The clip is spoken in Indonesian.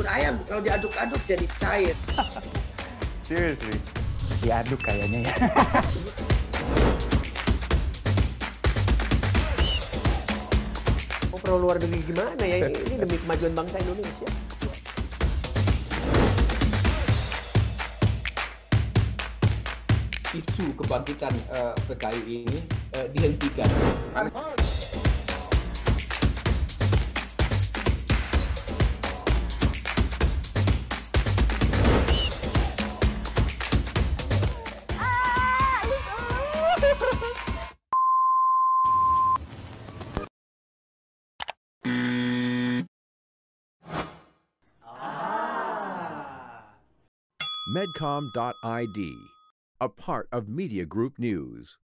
ayam kalau diaduk-aduk jadi cair. Seriously? Diaduk kayaknya ya. Oh, pro luar negeri gimana ya? Ini demi kemajuan bangsa Indonesia. Isu kebangkitan PKI ini dihentikan. Medcom.id, a part of Media Group News.